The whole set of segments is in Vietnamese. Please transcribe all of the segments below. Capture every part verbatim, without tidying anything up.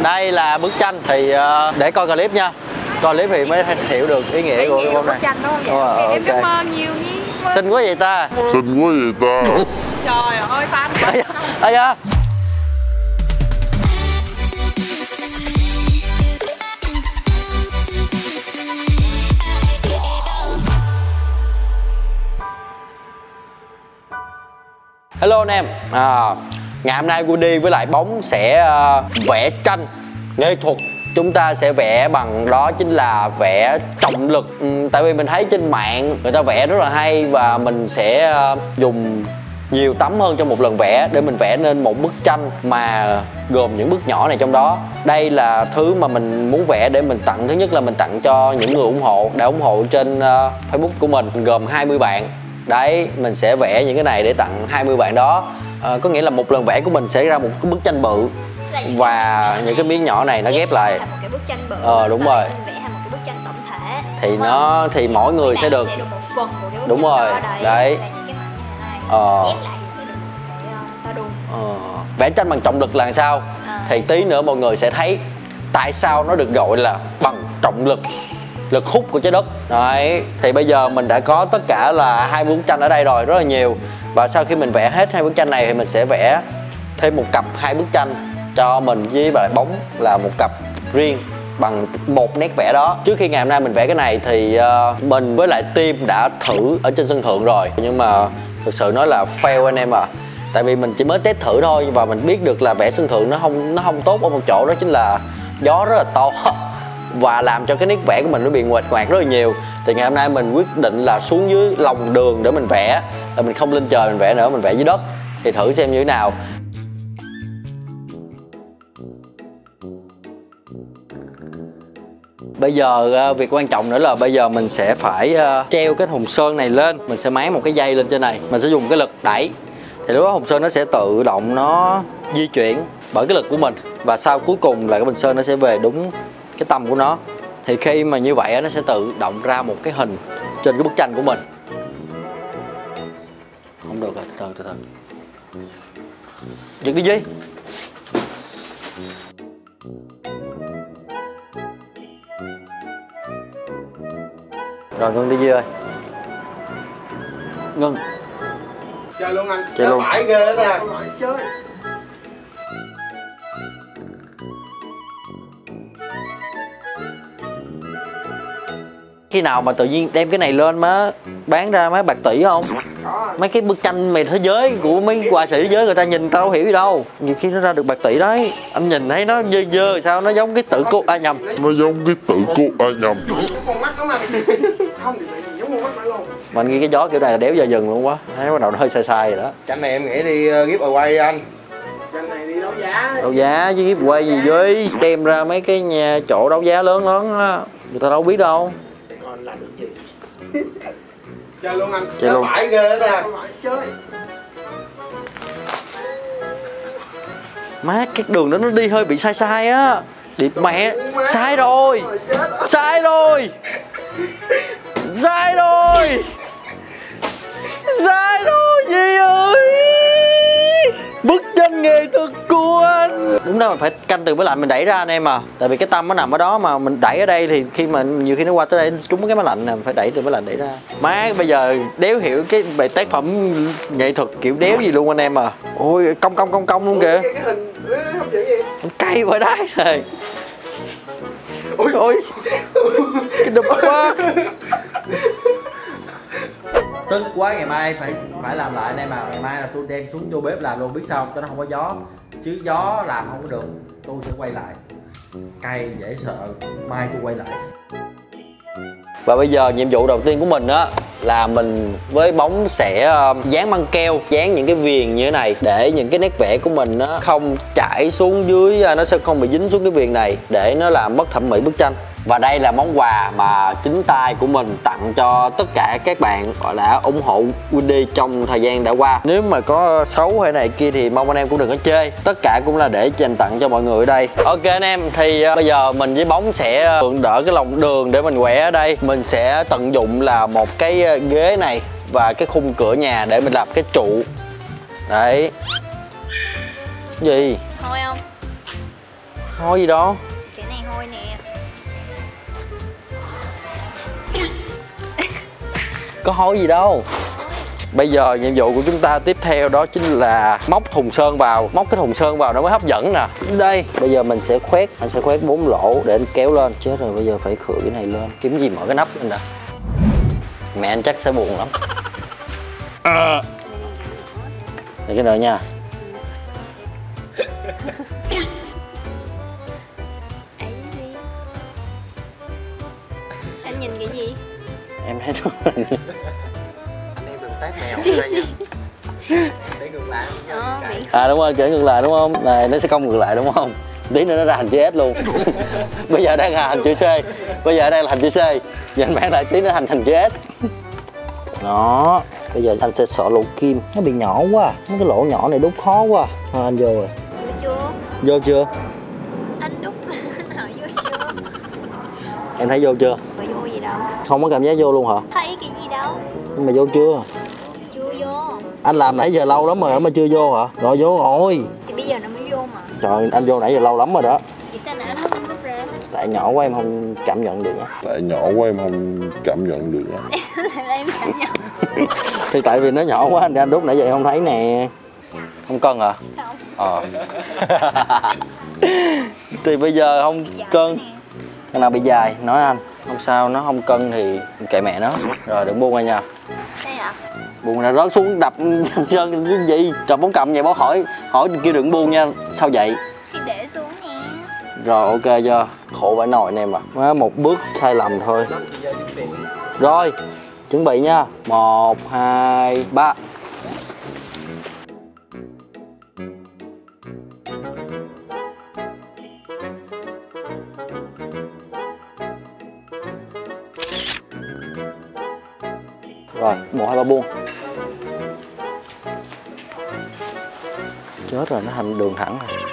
Đây là bức tranh thì uh, để coi clip nha. Coi clip thì mới hiểu được ý nghĩa ý của cái bông này. Tranh đó vậy. Oh, okay. Em cảm ơn nhiều nha. Xinh quá vậy ta. Xinh quá vậy ta. Trời ơi fan quá. Ây da. Hello anh em. À, ngày hôm nay Woody với lại Bóng sẽ uh, vẽ tranh nghệ thuật. Chúng ta sẽ vẽ bằng đó chính là vẽ trọng lực. ừ, Tại vì mình thấy trên mạng người ta vẽ rất là hay. Và mình sẽ uh, dùng nhiều tấm hơn trong một lần vẽ để mình vẽ nên một bức tranh mà gồm những bức nhỏ này trong đó. Đây là thứ mà mình muốn vẽ để mình tặng. Thứ nhất là mình tặng cho những người ủng hộ, đã ủng hộ trên uh, Facebook của mình, gồm hai mươi bạn. Đấy, mình sẽ vẽ những cái này để tặng hai mươi bạn đó. à, Có nghĩa là một lần vẽ của mình sẽ ra một cái bức tranh bự. Và những cái miếng nhỏ này nó ghép lại một cái bức tranh bự. Ờ đúng rồi. Mình vẽ thành một cái bức tranh tổng thể. Thì nó thì mỗi người sẽ được, sẽ được một phần của cái bức đúng tranh rồi. đó. Đấy, đấy. là những cái mảnh như thế này. Ờ. Ghép lại thì sẽ được một cái uh, to đùng. ờ. Vẽ tranh bằng trọng lực là sao? Ờ. Thì tí nữa mọi người sẽ thấy tại sao nó được gọi là bằng trọng lực, lực hút của trái đất. Đấy, thì bây giờ mình đã có tất cả là hai bức tranh ở đây rồi, rất là nhiều. Và sau khi mình vẽ hết hai bức tranh này thì mình sẽ vẽ thêm một cặp hai bức tranh cho mình với lại Bóng, là một cặp riêng bằng một nét vẽ đó. Trước khi ngày hôm nay mình vẽ cái này thì uh, mình với lại team đã thử ở trên sân thượng rồi, nhưng mà thực sự nói là fail anh em à. Tại vì mình chỉ mới test thử thôi, và mình biết được là vẽ sân thượng nó không nó không tốt ở một chỗ, đó chính là gió rất là to và làm cho cái nét vẽ của mình nó bị nguệch ngoạc rất là nhiều. Thì ngày hôm nay mình quyết định là xuống dưới lòng đường để mình vẽ, là mình không lên trời mình vẽ nữa, mình vẽ dưới đất. Thì thử xem như thế nào. Bây giờ việc quan trọng nữa là bây giờ mình sẽ phải treo cái thùng sơn này lên. Mình sẽ máng một cái dây lên trên này, mình sẽ dùng cái lực đẩy. Thì lúc đó thùng sơn nó sẽ tự động nó di chuyển bởi cái lực của mình. Và sau cuối cùng là cái bình sơn nó sẽ về đúng cái tâm của nó. Thì khi mà như vậy nó sẽ tự động ra một cái hình trên cái bức tranh của mình. Không được rồi, từ từ từ từ. Giật đi Duy. Rồi ngưng đi Duy ơi. Ngưng. Chơi luôn anh. Chơi luôn. Phải ghê đó ta. Chơi. Khi nào mà tự nhiên đem cái này lên má bán ra mấy bạc tỷ không? Có. Mấy cái bức tranh mày thế giới của mấy họa sĩ thế giới người ta nhìn tao đâu hiểu gì đâu. Nhiều khi nó ra được bạc tỷ đấy. Anh nhìn thấy nó dơ dơ sao nó giống cái tự cô à nhầm. Nó giống cái tự cô à nhầm. Con mắt đó mà. Không thì giống con mắt phải luôn. Mà anh nghĩ cái gió kiểu này là đéo giờ dừng luôn quá. Thấy bắt đầu nó hơi sai sai rồi đó. Tranh này em nghĩ đi uh, giveaway anh. Tranh này đi đấu giá. Đấu giá chứ giveaway gì với đem ra mấy cái nhà chỗ đấu giá lớn lớn á. Người ta đâu biết đâu. Còn làm được gì? Chơi luôn anh. Chơi luôn. Phải ghê đó ta. Chơi. Má cái đường đó nó đi hơi bị sai sai á. Điệp mẹ. Sai rồi. Sai rồi. Sai rồi. Sai rồi Duy ơi. Bức tranh nghệ thuật của anh. Đúng ra mình phải canh từ máy lạnh mình đẩy ra anh em à. Tại vì cái tâm nó nằm ở đó mà mình đẩy ở đây thì khi mà nhiều khi nó qua tới đây trúng cái máy lạnh nè, mình phải đẩy từ máy lạnh đẩy ra. Má bây giờ đéo hiểu cái bài tác phẩm nghệ thuật kiểu đéo gì luôn anh em à. Ôi cong cong cong cong luôn kìa. Cái hình hấp dẫn gì? Cay bởi đáy rồi. Ôi ôi. Cái đùm quá. Tức quá, ngày mai phải phải làm lại anh em à. Ngày mai là tôi đem xuống vô bếp làm luôn, biết sao cho nó không có gió. Chứ gió làm không có được. Tôi sẽ quay lại. Cay dễ sợ. Mai tôi quay lại. Và bây giờ nhiệm vụ đầu tiên của mình á là mình với Bóng sẽ dán băng keo, dán những cái viền như thế này để những cái nét vẽ của mình nó không chảy xuống dưới, nó sẽ không bị dính xuống cái viền này để nó làm mất thẩm mỹ bức tranh. Và đây là món quà mà chính tay của mình tặng cho tất cả các bạn gọi là ủng hộ Woody trong thời gian đã qua. Nếu mà có xấu hay này kia thì mong anh em cũng đừng có chê. Tất cả cũng là để dành tặng cho mọi người ở đây. Ok anh em, thì uh, bây giờ mình với Bóng sẽ mượn đỡ cái lòng đường để mình quẹ ở đây. Mình sẽ tận dụng là một cái ghế này và cái khung cửa nhà để mình làm cái trụ. Đấy. Gì? Thôi không? Hôi gì đâu. Cái này hôi nè. Có hôi gì đâu. Bây giờ nhiệm vụ của chúng ta tiếp theo đó chính là móc thùng sơn vào. Móc cái thùng sơn vào nó mới hấp dẫn nè. Đây, bây giờ mình sẽ khoét. Anh sẽ khoét bốn lỗ để anh kéo lên. Chết rồi, bây giờ phải khử cái này lên. Kiếm gì mở cái nắp lên đã. Mẹ anh chắc sẽ buồn lắm. À. Đây cái nữa nha. Ấy gì? Anh nhìn cái gì? Em thấy nó anh em đừng tát mèo ở đây nha. Để ngược lại. Ờ, bị à đúng rồi, kể ngược lại đúng không? Này nó sẽ cong ngược lại đúng không? Tí nữa nó ra hình chữ S luôn. Bây giờ đang là hình chữ C. Bây giờ đang là hình chữ C. Giờ anh bán lại tí nữa thành hình chữ S. Đó. Bây giờ anh sẽ xỏ lỗ kim. Nó bị nhỏ quá. Mấy cái lỗ nhỏ này đút khó quá. Thôi anh vô rồi. vô chưa? Vô chưa? Anh đúc hỏi vô chưa? Em thấy vô chưa? Có vô gì đâu? Không có cảm giác vô luôn hả? Thấy cái gì đâu? Nhưng mà vô chưa? Chưa vô. Anh làm nãy giờ lâu lắm rồi mà chưa vô hả? Rồi vô rồi. Thì bây giờ nó mới vô mà. Trời, anh vô nãy giờ lâu lắm rồi đó. Thì sao nãy anh không rút ra? Tại nhỏ quá em không cảm nhận được á. Tại nhỏ quá em không cảm nhận được á. Tại là em cảm nhận. Thì tại vì nó nhỏ quá anh anh đút nãy giờ em không thấy nè. Không cân hả? Không. Ờ. Thì bây giờ không cân. Cái nào bị dài nói anh. Không sao, nó không cân thì kệ mẹ nó. Rồi đừng buông ra nha. Đây ạ. Buông ra rớt xuống đập chân cái gì? Chọc bóng cầm vậy bố hỏi hỏi kia đừng buông nha. Sao vậy? Thì để xuống nè. Rồi ok chưa? Khổ vải nồi anh em à. Má một bước sai lầm thôi. Rồi, chuẩn bị nha. Một, hai, ba. Rồi, một hai ba buông. Chết rồi, nó thành đường thẳng rồi.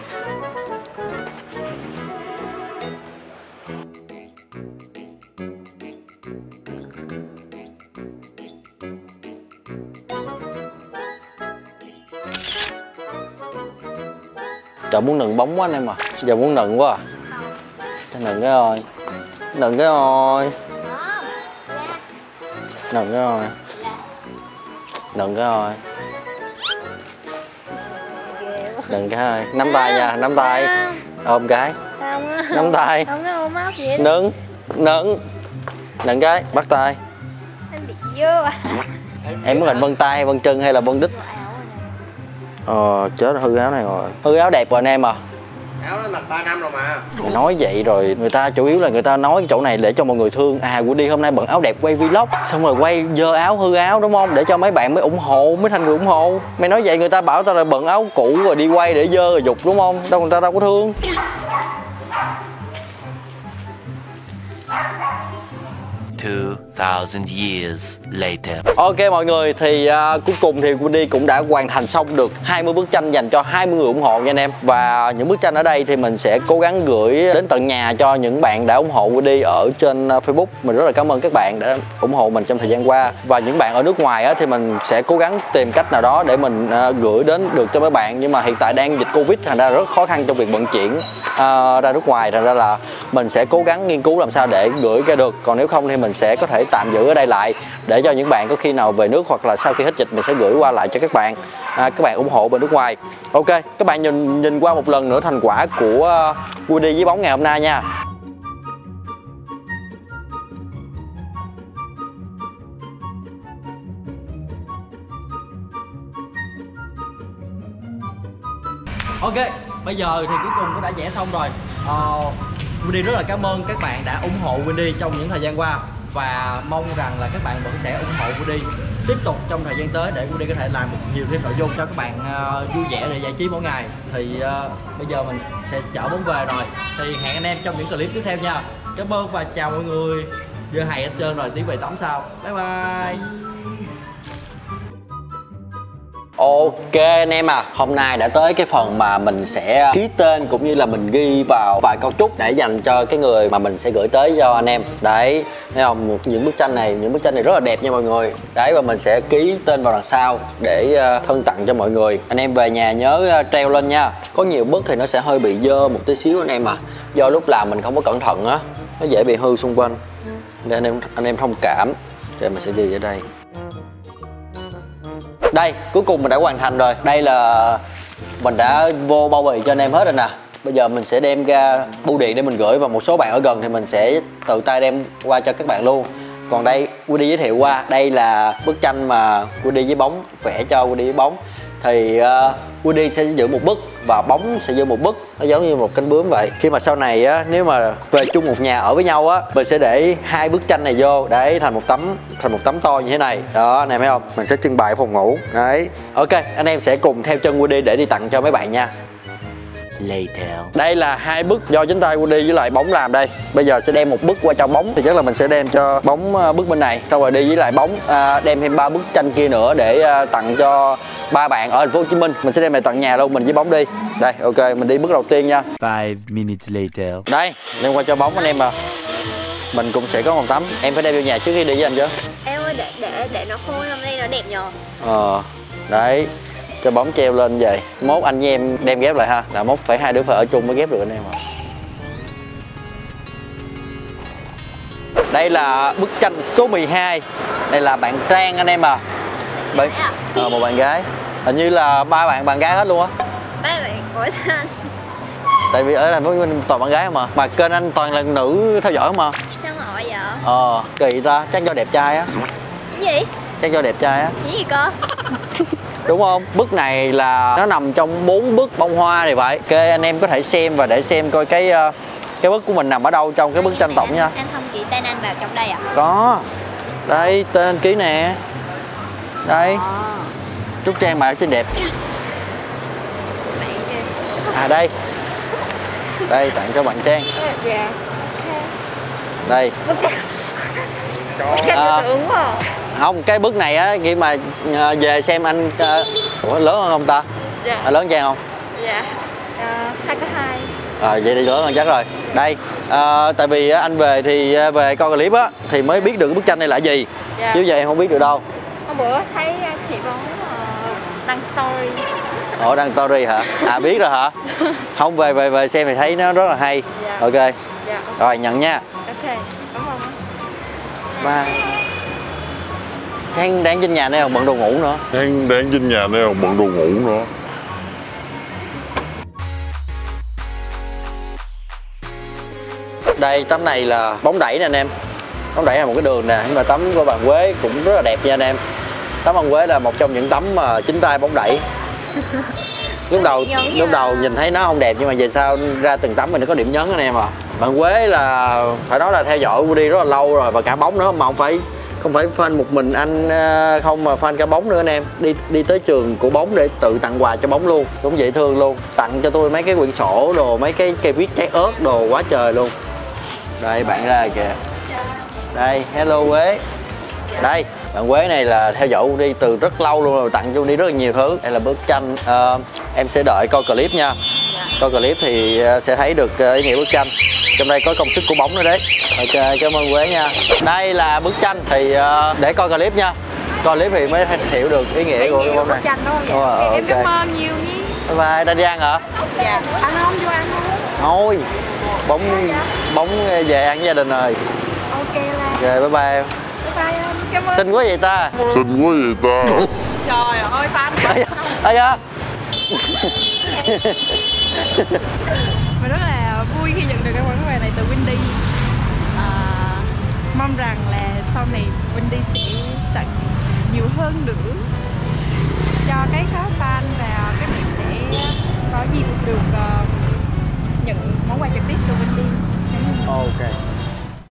Trời muốn nựng bóng quá anh em à. Giờ muốn nựng quá à. Cho nựng cái rồi. Nựng cái rồi. Nựng cái rồi. Nựng cái rồi. Nựng cái rồi. Nắm tay nha, nắm tay. Ôm cái. Không. Nắm tay. Không có ôm ốc gì hết. Nựng. Nựng. Nựng cái, bắt tay. Anh bị dơ à. Em muốn hình vân tay hay vân chân hay là vân đít? Ờ, chết rồi, hư áo này rồi. Hư áo đẹp rồi anh em à. Áo nó mặc ba năm rồi mà. Mày nói vậy rồi, người ta chủ yếu là người ta nói cái chỗ này để cho mọi người thương. À, Woody hôm nay bận áo đẹp quay vlog. Xong rồi quay dơ áo, hư áo đúng không? Để cho mấy bạn mới ủng hộ, mới thành người ủng hộ. Mày nói vậy người ta bảo tao là bận áo cũ rồi đi quay để dơ rồi dục đúng không? Đâu người ta đâu có thương. two thousand years later. Ok mọi người, thì uh, cuối cùng thì Woody cũng đã hoàn thành xong được hai mươi bức tranh dành cho hai mươi người ủng hộ nha anh em. Và những bức tranh ở đây thì mình sẽ cố gắng gửi đến tận nhà cho những bạn đã ủng hộ Woody ở trên Facebook. Mình rất là cảm ơn các bạn đã ủng hộ mình trong thời gian qua. Và những bạn ở nước ngoài á, thì mình sẽ cố gắng tìm cách nào đó để mình uh, gửi đến được cho mấy bạn. Nhưng mà hiện tại đang dịch Covid thành ra rất khó khăn trong việc vận chuyển uh, ra nước ngoài. Thành ra là mình sẽ cố gắng nghiên cứu làm sao để gửi ra được. Còn nếu không thì mình sẽ có thể tạm giữ ở đây lại để cho những bạn có khi nào về nước hoặc là sau khi hết dịch mình sẽ gửi qua lại cho các bạn, à, các bạn ủng hộ bên nước ngoài. Ok, các bạn nhìn nhìn qua một lần nữa thành quả của uh, Woody với bóng ngày hôm nay nha. Ok, bây giờ thì cuối cùng cũng đã vẽ xong rồi. uh, Woody rất là cảm ơn các bạn đã ủng hộ Woody trong những thời gian qua. Và mong rằng là các bạn vẫn sẽ ủng hộ Woody tiếp tục trong thời gian tới để Woody có thể làm được nhiều thêm nội dung cho các bạn uh, vui vẻ để giải trí mỗi ngày. Thì uh, bây giờ mình sẽ chở bóng về rồi. Thì hẹn anh em trong những clip tiếp theo nha. Cảm ơn và chào mọi người. Giờ hay hết trơn rồi, tí về tắm sau. Bye bye. Ok anh em à, hôm nay đã tới cái phần mà mình sẽ ký tên cũng như là mình ghi vào vài câu chúc để dành cho cái người mà mình sẽ gửi tới cho anh em. Đấy, thấy không? Một những bức tranh này, những bức tranh này rất là đẹp nha mọi người. Đấy, và mình sẽ ký tên vào đằng sau để uh, thân tặng cho mọi người. Anh em về nhà nhớ uh, treo lên nha. Có nhiều bức thì nó sẽ hơi bị dơ một tí xíu anh em à. Do lúc làm mình không có cẩn thận á, nó dễ bị hư xung quanh. Để anh em anh em thông cảm. Rồi mình sẽ ghi ở đây. Đây, cuối cùng mình đã hoàn thành rồi. Đây là mình đã vô bao bì cho anh em hết rồi nè. Bây giờ mình sẽ đem ra bưu điện để mình gửi, và một số bạn ở gần thì mình sẽ tự tay đem qua cho các bạn luôn. Còn đây, Woody giới thiệu qua, đây là bức tranh mà Woody với Bóng vẽ cho Woody với Bóng. Thì uh, Woody sẽ giữ một bức và Bóng sẽ giữ một bức, nó giống như một cánh bướm vậy. Khi mà sau này á, nếu mà về chung một nhà ở với nhau á, mình sẽ để hai bức tranh này vô để thành một tấm thành một tấm to như thế này. Đó, anh em thấy không? Mình sẽ trưng bày ở phòng ngủ. Đấy. Ok, anh em sẽ cùng theo chân Woody để đi tặng cho mấy bạn nha. Later. Đây là hai bức do chính tay Woody với lại Bóng làm đây. Bây giờ sẽ đem một bức qua cho Bóng, thì chắc là mình sẽ đem cho Bóng bức bên này, xong rồi đi với lại Bóng à, đem thêm ba bức tranh kia nữa để à, tặng cho ba bạn ở thành phố Hồ Chí Minh. Mình sẽ đem về tận nhà luôn, mình với Bóng đi. Đây, ok, mình đi bước đầu tiên nha. Five minutes later. Đây, đem qua cho Bóng anh em à. Mình cũng sẽ có một tấm. Em phải đem vô nhà trước khi đi với anh chứ. Em ơi, để để để nó khô hôm nay nó đẹp nhờ. Ờ, đấy. Cho Bóng treo lên vậy. Mốt anh với em đem ghép lại ha. Là mốt phải hai đứa phải ở chung mới ghép được anh em ạ. Đây là bức tranh số mười hai. Đây là bạn Trang anh em à. Bạn, à, một bạn gái. Hình như là ba bạn bạn gái hết luôn á. Ba bạn của sao anh? Tại vì ở thành phố Hồ Chí Minh toàn bạn gái mà. Mà kênh anh toàn là nữ theo dõi mà. Sao ngồi vậy? Ờ, kỳ ta, chắc do đẹp trai á. Cái gì? Chắc do đẹp trai á. Cái gì cơ? Đúng không? Bức này là nó nằm trong bốn bức bông hoa này vậy. Ok, anh em có thể xem và để xem coi cái cái bức của mình nằm ở đâu trong cái bức tranh tổng nha. Anh không ký tên anh vào trong đây à? Có. Đây, tên anh ký nè. Đây. À. Chúc Trang mày xinh đẹp. Bạn chứ. À đây. Đây, tặng cho bạn Trang. Dạ. Đây. Bức tranh À, tưởng quá. không, cái bức này á, khi mà à, về xem anh à, ủa, lớn hơn không ta? Dạ. À, lớn Trang không? Dạ. À, hai có hai. À, vậy thì lớn hơn chắc rồi. Đây, à, tại vì á, anh về thì à, về coi clip á thì mới biết được cái bức tranh này là gì. Dạ. Chứ giờ em không biết được đâu. Hôm bữa thấy chị Bóng uh, đăng story. Ủa, đăng story hả? À, biết rồi hả? Không, về về về xem thì thấy nó rất là hay. Dạ. Ok. Dạ. Rồi, nhận nha. Ok, cảm ơn. Bye. Trang đang trên nhà này không bận đồ ngủ nữa. Đang đang trên nhà này không bận đồ ngủ nữa. Đây, tấm này là bóng đẩy nè anh em. Bóng đẩy là một cái đường nè, nhưng mà tấm của bạn Quế cũng rất là đẹp nha anh em. Tấm bạn Quế là một trong những tấm mà chính tay bóng đẩy. Lúc đầu lúc đầu nhìn thấy nó không đẹp, nhưng mà về sau ra từng tấm mình nó có điểm nhấn anh em à. Bạn Quế là phải nói là theo dõi Woody rất là lâu rồi, và cả bóng nữa, mà không phải không phải fan một mình anh không, mà fan cả bóng nữa anh em. Đi đi tới trường của bóng để tự tặng quà cho bóng luôn, cũng dễ thương luôn. Tặng cho tôi mấy cái quyển sổ đồ, mấy cái cây viết trái ớt đồ quá trời luôn. Đây bạn ra kìa. Đây, hello Quế. Đây, bạn Quế này là theo dõi Woody từ rất lâu luôn rồi, tặng cho Woody rất là nhiều thứ. Đây là bức tranh, uh, em sẽ đợi coi clip nha. Coi clip thì sẽ thấy được ý nghĩa bức tranh. Trong đây có công sức của bóng nữa đấy. Ok, cảm ơn Quế nha. Đây là bức tranh thì uh, để coi clip nha. Coi clip thì mới hiểu được ý nghĩa của bức tranh. Tranh đó oh, okay. Em cảm ơn nhiều nhé. Bye bye, đã đi ăn hả? Dạ. Ăn không, vô ăn không? Thôi, bóng bóng về ăn với gia đình rồi. Ok là. Ok, bye bye em. Bye bye anh, cảm ơn. Xinh quá vậy ta. Xinh quá vậy ta. Trời ơi, fan quá. Ây da. Mình rất là vui khi nhận được cái món quà này từ Windy. À, mong rằng là sau này Windy sẽ tặng nhiều hơn nữa